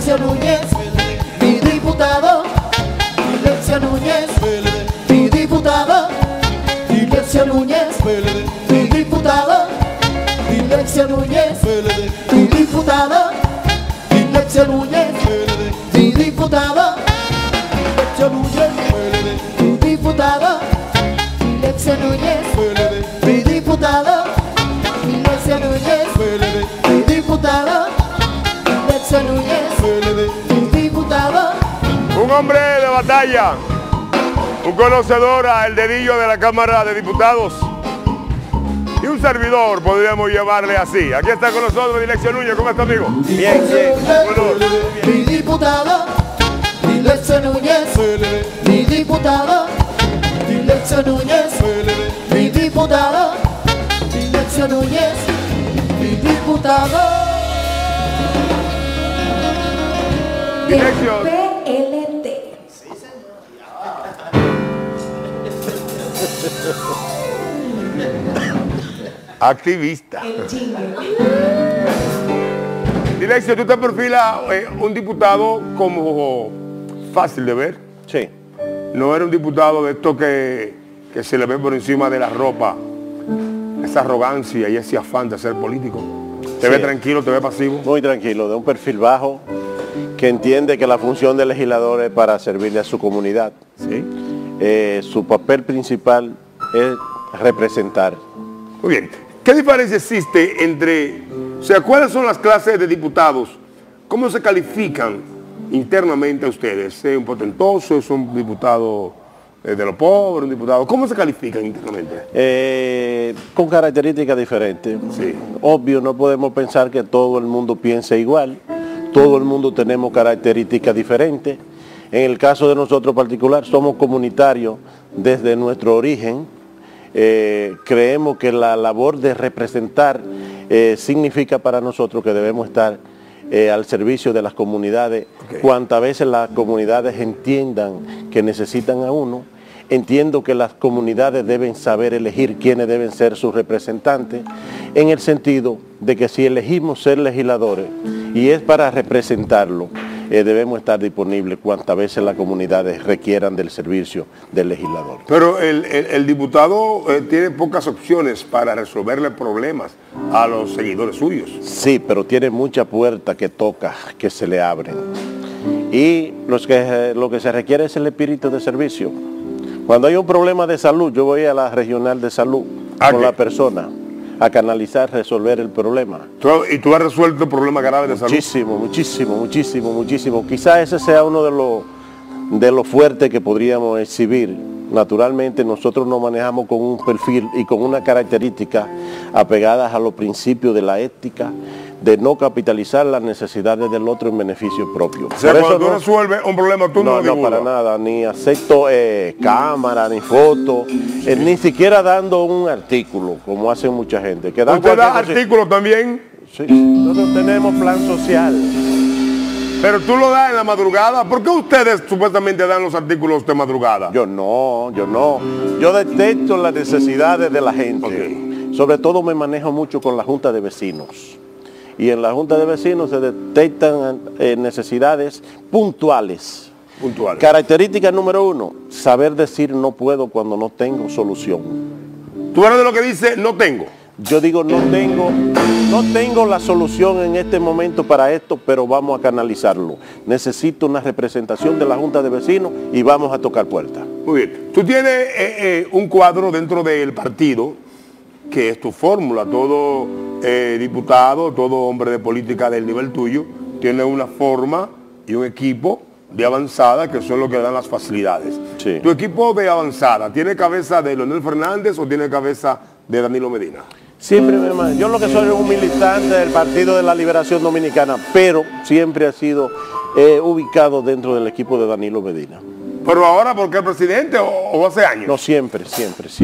Dilesia Núñez, mi diputado. Dilesia Núñez, mi diputado. Dilesia Núñez, mi diputado. Dilesia Núñez, mi diputado. Dilesia Núñez, mi diputado. Dilesia Núñez, mi diputado. Dilesia Núñez, mi diputado. Dilesia Núñez, mi diputado. Dilesia Núñez, mi diputado. Un hombre de batalla, un conocedor al dedillo de la Cámara de Diputados y un servidor, podríamos llamarle así. Aquí está con nosotros Dilesia Núñez. ¿Cómo está, amigo? Bien, bien. Mi diputado, Dilesia Núñez, mi diputado. Dilesia Núñez, mi diputado. Dilesia Núñez, mi diputado. Dilesia. PLD. Activista. Dilesia, ¿tú te perfilas un diputado como fácil de ver? Sí. No era un diputado de esto que se le ve por encima de la ropa, esa arrogancia y ese afán de ser político. ¿Te ve tranquilo, te ve pasivo? Muy tranquilo, de un perfil bajo, que entiende que la función del legislador es para servirle a su comunidad. Sí. Su papel principal es representar. Muy bien. ¿Qué diferencia existe entre, o sea, cuáles son las clases de diputados? ¿Cómo se califican internamente a ustedes? ¿Es un potentoso? ¿Es un diputado de los pobres? ¿Un diputado? ¿Cómo se califican internamente? Con características diferentes. Sí. Obvio, no podemos pensar que todo el mundo piense igual. Todo el mundo tenemos características diferentes. En el caso de nosotros particular, somos comunitarios desde nuestro origen. Creemos que la labor de representar significa para nosotros que debemos estar al servicio de las comunidades. Cuantas veces las comunidades entiendan que necesitan a uno, entiendo que las comunidades deben saber elegir quiénes deben ser sus representantes, en el sentido de que si elegimos ser legisladores y es para representarlo, debemos estar disponibles cuantas veces las comunidades requieran del servicio del legislador. Pero el diputado tiene pocas opciones para resolverle problemas a los seguidores suyos. Sí, pero tiene muchas puertas que toca, que se le abren. Y lo que se requiere es el espíritu de servicio. Cuando hay un problema de salud, yo voy a la regional de salud con la persona a canalizar, resolver el problema. ¿Y tú has resuelto problemas graves de salud? Muchísimo. Quizás ese sea uno de los fuertes que podríamos exhibir. Naturalmente nosotros nos manejamos con un perfil y con una característica apegadas a los principios de la ética, de no capitalizar las necesidades del otro en beneficio propio. O sea, cuando tú resuelves un problema, tú no No, para nada, ni acepto cámara, ni foto, ni siquiera dando un artículo, como hace mucha gente. Que ¿Usted da artículos también? Sí, nosotros tenemos plan social. Pero tú lo das en la madrugada. ¿Por qué ustedes supuestamente dan los artículos de madrugada? Yo no. Yo detecto las necesidades de la gente. Sobre todo me manejo mucho con la Junta de Vecinos. Y en la Junta de Vecinos se detectan necesidades puntuales. Característica número 1, saber decir no puedo cuando no tengo solución. ¿Tú eres de lo que dice no tengo? Yo digo no tengo la solución en este momento para esto, pero vamos a canalizarlo. Necesito una representación de la Junta de Vecinos y vamos a tocar puertas. Muy bien. Tú tienes un cuadro dentro del partido que es tu fórmula. Todo diputado, todo hombre de política del nivel tuyo, tiene una forma y un equipo de avanzada que son los que dan las facilidades. Sí. ¿Tu equipo de avanzada tiene cabeza de Leonel Fernández o tiene cabeza de Danilo Medina? Siempre, yo lo que soy es un militante del Partido de la Liberación Dominicana, pero siempre ha sido ubicado dentro del equipo de Danilo Medina. ¿Pero ahora porque es presidente o hace años? No, siempre. Sí.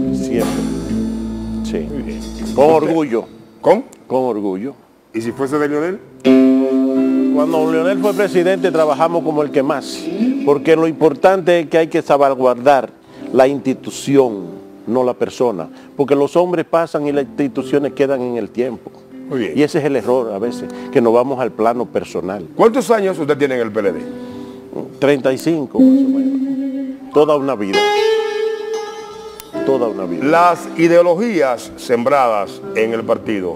Con orgullo. ¿Con? Con orgullo. ¿Y si fuese de Leonel? Cuando Leonel fue presidente trabajamos como el que más, porque lo importante es que hay que salvaguardar la institución, no la persona, porque los hombres pasan y las instituciones quedan en el tiempo. Muy bien. Y ese es el error a veces, que nos vamos al plano personal. ¿Cuántos años usted tiene en el PLD? 35 más o menos. Toda una vida. Toda una vida. Las ideologías sembradas en el partido,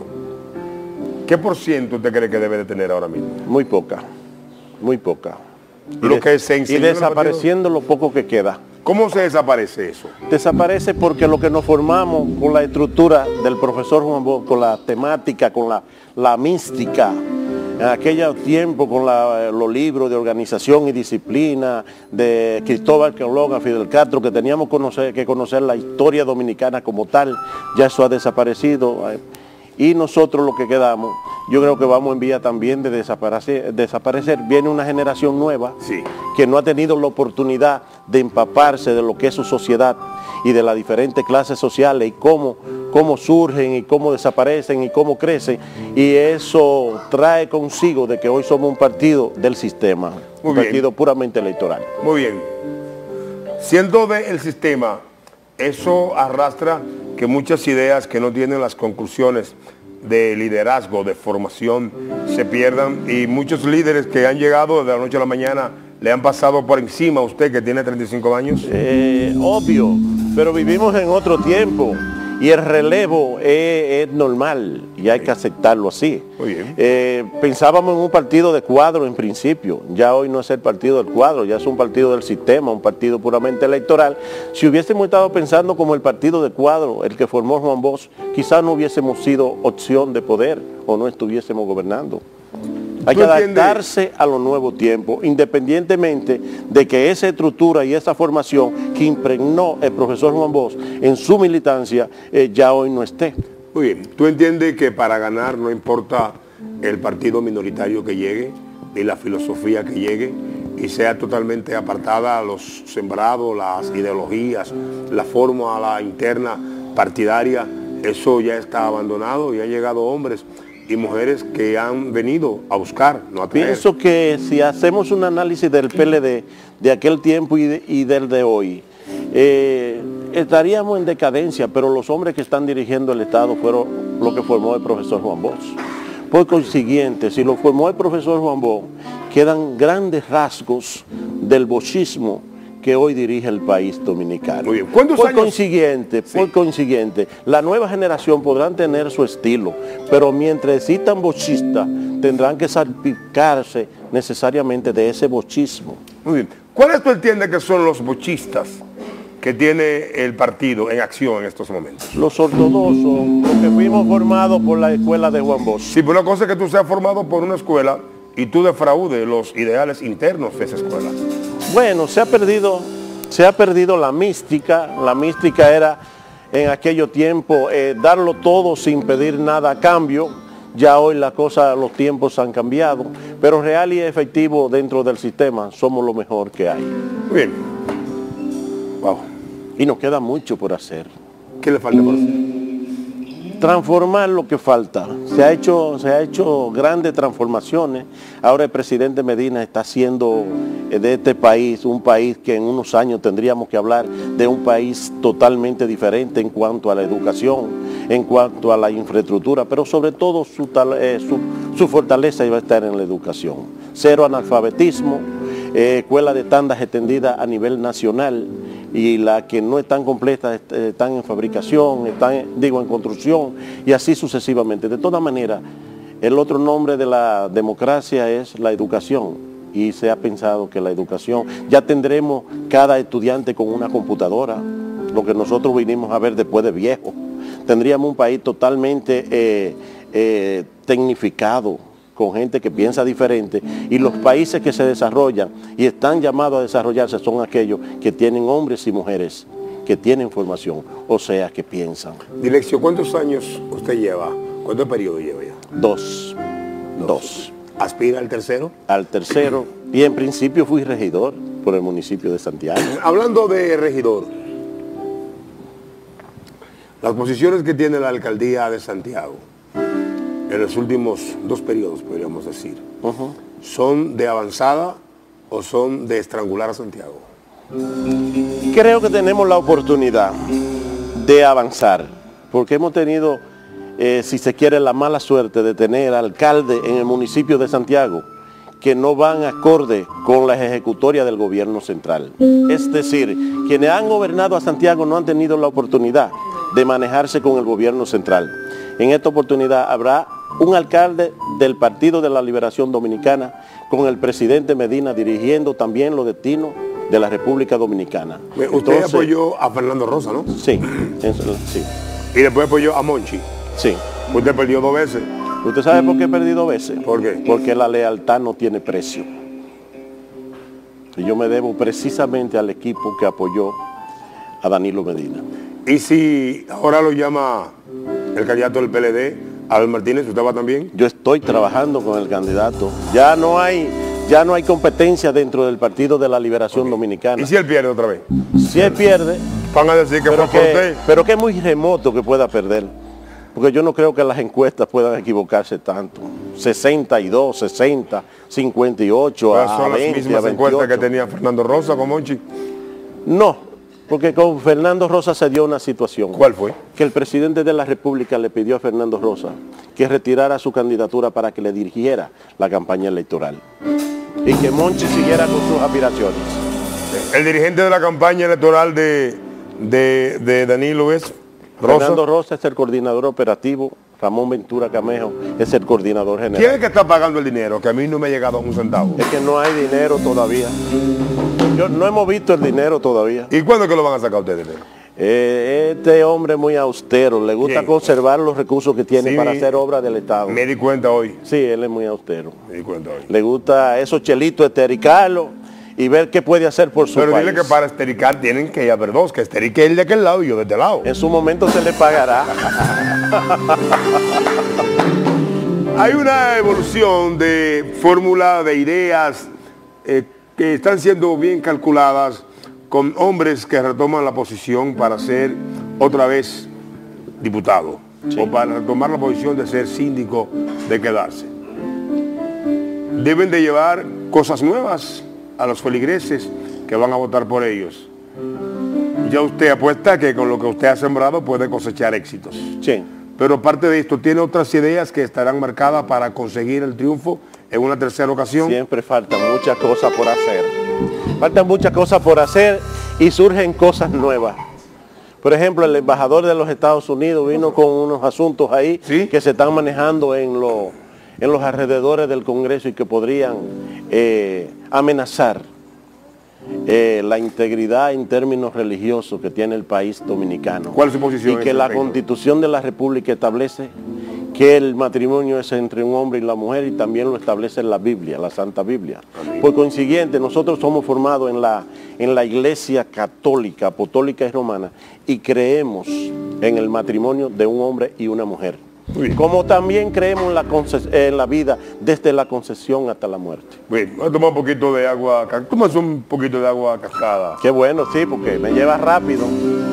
¿qué por ciento usted cree que debe de tener ahora mismo? Muy poca, muy poca. Lo que se Y enseñó en el desapareciendo lo poco que queda. ¿Cómo se desaparece eso? Desaparece porque lo que nos formamos con la estructura del profesor Juan Bosch, con la temática, con la mística, en aquel tiempo con los libros de organización y disciplina de Cristóbal Colón, Fidel Castro, que teníamos que conocer la historia dominicana como tal, ya eso ha desaparecido. Y nosotros lo que quedamos, yo creo que vamos en vía también de desaparecer. Viene una generación nueva, Sí. que no ha tenido la oportunidad de empaparse de lo que es su sociedad y de las diferentes clases sociales y cómo surgen y cómo desaparecen y cómo crecen, y eso trae consigo de que hoy somos un partido del sistema, un partido puramente electoral. Muy bien. Siendo del sistema, eso arrastra que muchas ideas que no tienen las conclusiones de liderazgo, de formación, se pierdan, y muchos líderes que han llegado de la noche a la mañana le han pasado por encima a usted que tiene 35 años. Obvio, pero vivimos en otro tiempo y el relevo es normal y hay que aceptarlo así. Muy bien. Pensábamos en un partido de cuadro en principio, ya hoy no es el partido del cuadro, ya es un partido del sistema, un partido puramente electoral. Si hubiésemos estado pensando como el partido de cuadro, el que formó Juan Bosch, quizás no hubiésemos sido opción de poder o no estuviésemos gobernando. Hay que adaptarse a los nuevos tiempos, independientemente de que esa estructura y esa formación que impregnó el profesor Juan Bosch en su militancia ya hoy no esté. Muy bien. ¿Tú entiendes que para ganar no importa el partido minoritario que llegue, ni la filosofía que llegue, y sea totalmente apartada a los sembrados, las ideologías, la fórmula interna partidaria? Eso ya está abandonado y han llegado hombres y mujeres que han venido a buscar, no a traer. Pienso que si hacemos un análisis del PLD de aquel tiempo y del de hoy, estaríamos en decadencia, pero los hombres que están dirigiendo el Estado fueron lo que formó el profesor Juan Bosch. Por consiguiente, si lo formó el profesor Juan Bosch, quedan grandes rasgos del bochismo que hoy dirige el país dominicano. Muy bien. ¿Cuántos por años? consiguiente, la nueva generación podrán tener su estilo, pero mientras existan bochistas, tendrán que salpicarse necesariamente de ese bochismo. Muy bien. ¿Cuáles tú entiendes que son los bochistas que tiene el partido en acción en estos momentos? Los ortodoxos, los que fuimos formados por la escuela de Juan Bosch. Sí, pero una cosa es que tú seas formado por una escuela y tú defraudes los ideales internos de esa escuela. Bueno, se ha perdido la mística. La mística era en aquello tiempo darlo todo sin pedir nada a cambio. Ya hoy los tiempos han cambiado, pero real y efectivo dentro del sistema somos lo mejor que hay. Muy bien. Wow. Y nos queda mucho por hacer. ¿Qué le falta por hacer? Transformar lo que falta. Se ha hecho grandes transformaciones. Ahora el presidente Medina está haciendo de este país un país que en unos años tendríamos que hablar de un país totalmente diferente en cuanto a la educación, en cuanto a la infraestructura, pero sobre todo su fortaleza iba a estar en la educación. Cero analfabetismo, escuelas de tandas extendidas a nivel nacional, y las que no están completas están en fabricación, en construcción, y así sucesivamente. De todas maneras, el otro nombre de la democracia es la educación, y se ha pensado que la educación, ya tendremos cada estudiante con una computadora, lo que nosotros vinimos a ver después de viejo. Tendríamos un país totalmente tecnificado, con gente que piensa diferente, y los países que se desarrollan y están llamados a desarrollarse son aquellos que tienen hombres y mujeres que tienen formación, o sea, que piensan. Dilexio, ¿cuántos años usted lleva? ¿Cuánto periodo lleva ya? Dos. ¿Aspira al tercero? Al tercero, y en principio fui regidor por el municipio de Santiago. Hablando de regidor, las posiciones que tiene la alcaldía de Santiago en los últimos 2 periodos, podríamos decir, ¿son de avanzada o son de estrangular a Santiago? Creo que tenemos la oportunidad de avanzar, porque hemos tenido si se quiere, la mala suerte de tener alcalde en el municipio de Santiago que no van acorde con las ejecutorias del gobierno central. Es decir, quienes han gobernado a Santiago no han tenido la oportunidad de manejarse con el gobierno central. En esta oportunidad habrá un alcalde del Partido de la Liberación Dominicana con el presidente Medina dirigiendo también los destinos de la República Dominicana. Usted apoyó a Fernando Rosa, ¿no? Sí, sí. Y después apoyó a Monchi. Sí. Usted perdió 2 veces. ¿Usted sabe por qué he perdido 2 veces? ¿Por qué? Porque la lealtad no tiene precio. Y yo me debo precisamente al equipo que apoyó a Danilo Medina. Y si ahora lo llama el candidato del PLD, Abel Martínez, ¿usted va también? Yo estoy trabajando con el candidato. Ya no hay competencia dentro del Partido de la Liberación Dominicana. ¿Y si él pierde otra vez? Si él pierde, van a decir que fue por usted. Pero que es muy remoto que pueda perder. Porque yo no creo que las encuestas puedan equivocarse tanto. 62, 60, 58, Pero a son 20, las mismas a 28. encuestas que tenía Fernando Rosa con Monchi. No, porque con Fernando Rosa se dio una situación. ¿Cuál fue? Que el presidente de la República le pidió a Fernando Rosa que retirara su candidatura para que le dirigiera la campaña electoral. Y que Monchi siguiera con sus aspiraciones. El dirigente de la campaña electoral de Danilo es Rosa. Fernando Rosa es el coordinador operativo, Ramón Ventura Camejo es el coordinador general. ¿Quién es que está pagando el dinero? Que a mí no me ha llegado un centavo. Es que no hay dinero todavía. No hemos visto el dinero todavía. ¿Y cuándo es que lo van a sacar ustedes dinero? Este hombre es muy austero, le gusta ¿Quién? conservar los recursos que tiene Sí, para hacer obras del Estado. Me di cuenta hoy. Sí, él es muy austero. Me di cuenta hoy. Le gusta esos chelitos estericarlos y ver qué puede hacer por su Pero país. dile que para estericar tienen que haber 2, que esterique él de aquel lado y yo de este lado. En su momento se le pagará. Hay una evolución de fórmula, de ideas que están siendo bien calculadas con hombres que retoman la posición para ser otra vez diputado, Sí. o para retomar la posición de ser síndico, de quedarse. Deben de llevar cosas nuevas a los feligreses que van a votar por ellos. Ya usted apuesta que con lo que usted ha sembrado puede cosechar éxitos. Sí. Pero aparte de esto, ¿tiene otras ideas que estarán marcadas para conseguir el triunfo en una tercera ocasión? Siempre faltan muchas cosas por hacer. Faltan muchas cosas por hacer y surgen cosas nuevas. Por ejemplo, el embajador de los Estados Unidos vino con unos asuntos ahí ¿Sí? que se están manejando en los alrededores del Congreso y que podrían amenazar la integridad en términos religiosos que tiene el país dominicano. ¿Cuál es su posición? Y que la Constitución de la República establece que el matrimonio es entre un hombre y la mujer y también lo establece la Biblia, la Santa Biblia. Amén. Por consiguiente, nosotros somos formados en la Iglesia Católica, Apostólica y Romana y creemos en el matrimonio de un hombre y una mujer. Muy bien. Como también creemos en la vida desde la concepción hasta la muerte. Bien, voy a tomar un poquito de agua. Tomas un poquito de agua cascada. Qué bueno, sí, porque me lleva rápido.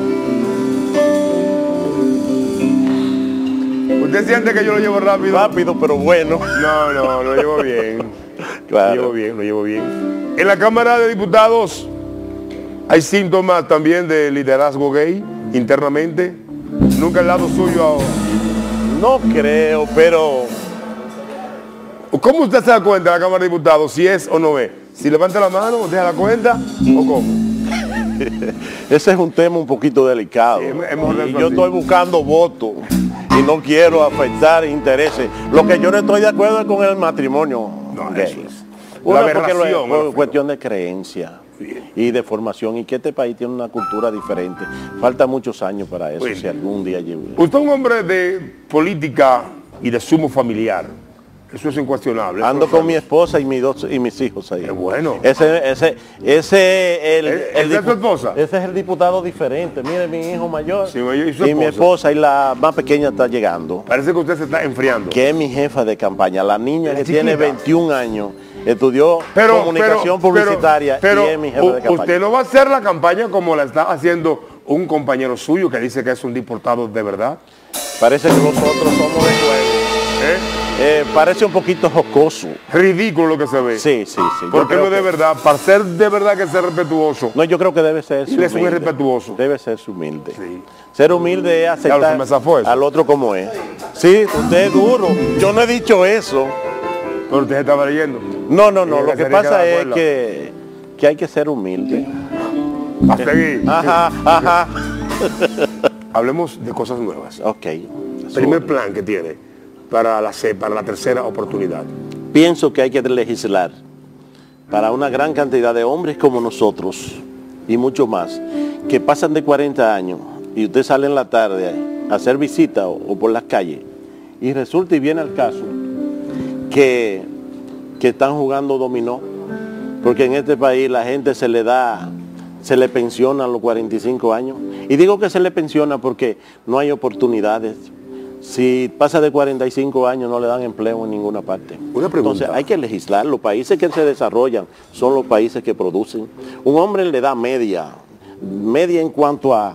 ¿Usted siente que yo lo llevo rápido? Rápido, pero bueno. No, lo llevo bien. Claro. Lo llevo bien. En la Cámara de Diputados hay síntomas también de liderazgo gay internamente. Nunca al lado suyo. No creo, pero ¿Cómo usted se da cuenta en la Cámara de Diputados si es o no es? Si levanta la mano, deja la cuenta o cómo. ese es un tema un poquito delicado. Sí, es mejor y eso yo así. estoy buscando votos y no quiero afectar intereses. Lo que yo no estoy de acuerdo es con el matrimonio No, gay. eso es. Una, La porque aberración, por ¿no? cuestión de creencia Bien. y de formación, y que este país tiene una cultura diferente. Falta muchos años para eso, Bien. si algún día llegue. Usted es un hombre de política y de sumo familiar. Eso es incuestionable. Ando Eso con mi esposa y mis hijos ahí. Qué bueno. Ese ¿Esa es tu esposa? Ese es el diputado diferente. Mire, mi hijo mayor Sí, mayor y su mi esposa. esposa y la más pequeña está llegando. Parece que usted se está enfriando. Que es mi jefa de campaña. La niña que Chiquita. tiene 21 años estudió comunicación publicitaria pero y es mi jefa de campaña. usted no va a hacer la campaña como la está haciendo un compañero suyo que dice que es un diputado de verdad. Parece que nosotros somos de juego. Parece un poquito jocoso. Ridículo lo que se ve. Sí, sí, sí. Porque no es de verdad. Para ser de verdad que ser respetuoso. No, yo creo que debe ser Él es un irrespetuoso. Debe ser humilde. Sí. Ser humilde es Claro, se aceptar me zafó eso. al otro como es. Sí, usted es duro. Yo no he dicho eso. Pero usted estaba leyendo. No, no, no. Tiene Lo que que ser pasa de es acuerdo. que hay que ser humilde. A seguir. Ajá, ajá. Hablemos de cosas nuevas. Ok. Primer plan que tiene para la tercera oportunidad. Pienso que hay que legislar para una gran cantidad de hombres como nosotros y mucho más, que pasan de 40 años y usted sale en la tarde a hacer visita o por las calles y resulta y viene al caso que están jugando dominó, porque en este país la gente se le pensiona a los 45 años. Y digo que se le pensiona porque no hay oportunidades. Si pasa de 45 años no le dan empleo en ninguna parte. Una pregunta. Entonces hay que legislar. Los países que se desarrollan son los países que producen. Un hombre le da media en cuanto a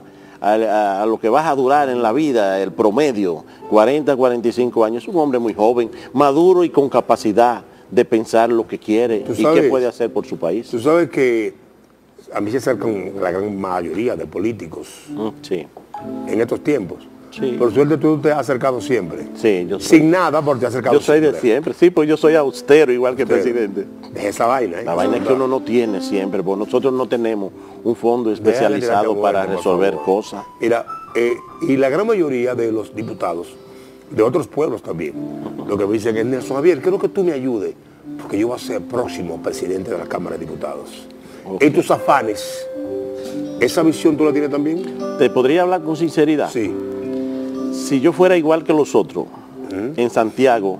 lo que vas a durar en la vida, el promedio, 40, 45 años. Es un hombre muy joven, maduro y con capacidad de pensar lo que quiere y qué puede hacer por su país. Tú sabes que a mí se acercan la gran mayoría de políticos Sí. en estos tiempos. Sí. Por suerte tú te has acercado siempre. Sí, yo soy. Sin nada, porque te has acercado Yo soy de siempre, sí, pues yo soy austero igual que el presidente. Deja esa vaina, ¿eh? La vaina es que uno no tiene siempre, porque nosotros no tenemos un fondo especializado para resolver cosas. Mira, y la gran mayoría de los diputados, de otros pueblos también, lo que me dicen es: Nelson Javier, quiero que tú me ayudes, porque yo voy a ser próximo presidente de la Cámara de Diputados. Okay. En tus afanes, ¿esa visión tú la tienes también? ¿Te podría hablar con sinceridad? Sí. Si yo fuera igual que los otros, en Santiago,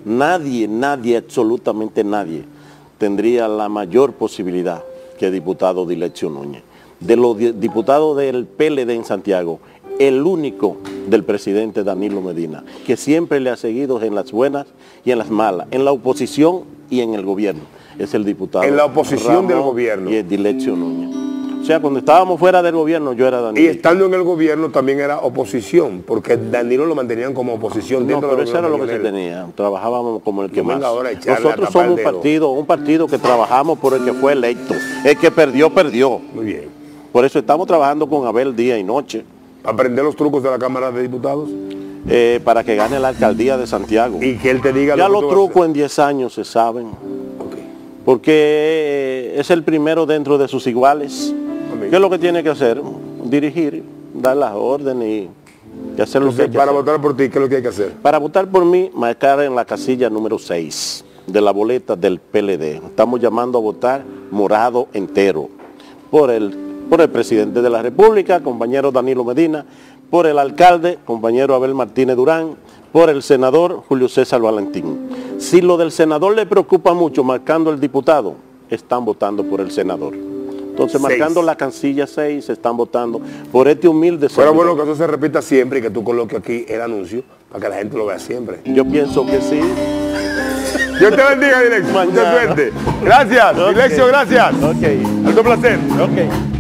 nadie, absolutamente nadie, tendría la mayor posibilidad que el diputado Dileccio Núñez. De los diputados del PLD en Santiago, el único del presidente Danilo Medina, que siempre le ha seguido en las buenas y en las malas, en la oposición y en el gobierno, es el diputado En la oposición Ramón del gobierno. y el Dileccio Núñez. O sea, cuando estábamos fuera del gobierno, yo era Danilo. Y estando en el gobierno también era oposición, porque Danilo lo mantenían como oposición No, dentro pero de eso era lo que se tenía. Trabajábamos como el que No más. venga ahora a echarle Nosotros a tapar somos el dedo. un partido que trabajamos por el que fue electo. El que perdió, perdió. Muy bien. Por eso estamos trabajando con Abel día y noche Aprender los trucos de la Cámara de Diputados para que gane la alcaldía de Santiago. y que él te diga Ya lo que los tú vas a trucos en 10 años se saben, hacer. Ok. porque es el primero dentro de sus iguales. Amén. ¿Qué es lo que tiene que hacer? Dirigir, dar las órdenes y hacer lo que hay Entonces, que para hacer. votar por ti, ¿qué es lo que hay que hacer? Para votar por mí, marcar en la casilla número 6 de la boleta del PLD. Estamos llamando a votar morado entero por el presidente de la República, compañero Danilo Medina, por el alcalde, compañero Abel Martínez Durán, por el senador Julio César Valentín. Si lo del senador le preocupa mucho, marcando el diputado, están votando por el senador. Entonces, 6. marcando la casilla 6, están votando por este humilde Pero servidor. bueno, que eso se repita siempre y que tú coloques aquí el anuncio para que la gente lo vea siempre. Yo pienso que sí. Dios te bendiga, Dileccio. Mucha Mañana. suerte. Gracias, Ok. Dileccio, gracias. Ok. Alto placer. Ok.